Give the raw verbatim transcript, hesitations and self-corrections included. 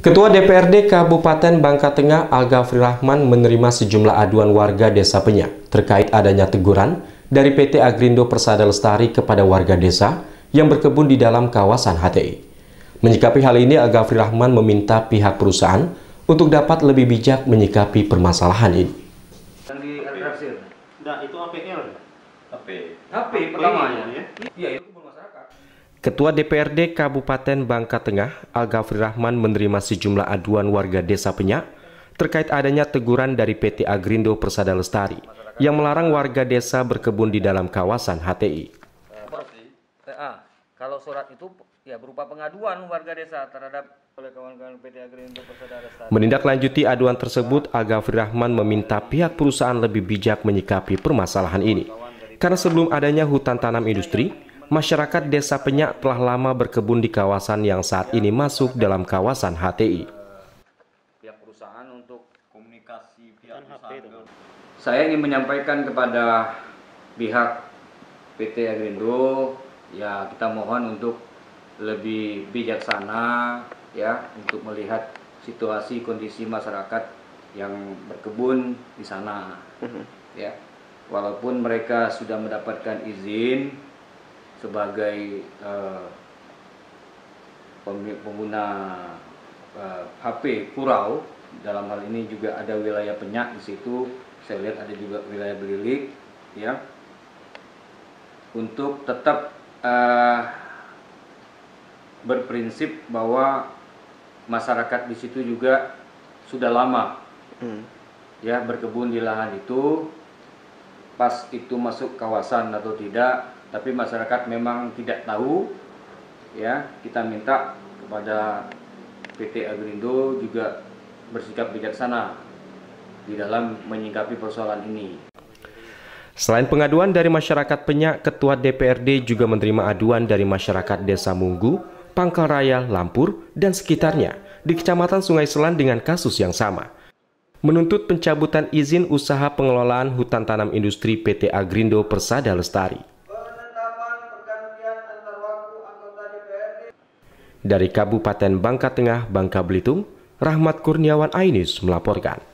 Ketua D P R D Kabupaten Bangka Tengah Al-Ghafri Rahman menerima sejumlah aduan warga Desa Penyak terkait adanya teguran dari P T Agrindo Persada Lestari kepada warga desa yang berkebun di dalam kawasan H T I. Menyikapi hal ini, Al-Ghafri Rahman meminta pihak perusahaan untuk dapat lebih bijak menyikapi permasalahan ini. Yang di Arsir. Nah, itu A P L. H P. H P pertamanya ya. Iya, itu kebun masyarakat. Ketua D P R D Kabupaten Bangka Tengah, Al-Ghafri Rahman menerima sejumlah aduan warga Desa Penyak terkait adanya teguran dari P T Agrindo Persada Lestari yang melarang warga desa berkebun di dalam kawasan H T I. Ah, kalau surat itu ya berupa pengaduan warga desa terhadap oleh kawan-kawan P T Agrindo Persada Lestari. Menindaklanjuti aduan tersebut, Al-Ghafri Rahman meminta pihak perusahaan lebih bijak menyikapi permasalahan ini. Karena sebelum adanya hutan tanam industri, masyarakat Desa Penyak telah lama berkebun di kawasan yang saat ini masuk dalam kawasan H T I. Pihak perusahaan untuk komunikasi pihak perusahaan. Saya ingin menyampaikan kepada pihak P T Agrindo, ya kita mohon untuk lebih bijaksana ya untuk melihat situasi kondisi masyarakat yang berkebun di sana. Ya, walaupun mereka sudah mendapatkan izin sebagai uh, pengguna uh, H P Kurau, dalam hal ini juga ada wilayah Penyak di situ. Saya lihat ada juga wilayah Belilik, ya, untuk tetap uh, berprinsip bahwa masyarakat di situ juga sudah lama, hmm. ya, berkebun di lahan itu. Pas itu masuk kawasan atau tidak, tapi masyarakat memang tidak tahu, ya, kita minta kepada P T Agrindo juga bersikap bijaksana di dalam menyikapi persoalan ini. Selain pengaduan dari masyarakat Penyak, Ketua D P R D juga menerima aduan dari masyarakat Desa Munggu, Pangkal Raya, Lampur, dan sekitarnya di Kecamatan Sungai Selan dengan kasus yang sama. Menuntut pencabutan izin usaha pengelolaan hutan tanam industri P T Agrindo Persada Lestari. Dari Kabupaten Bangka Tengah, Bangka Belitung, Rahmat Kurniawan Ainus melaporkan.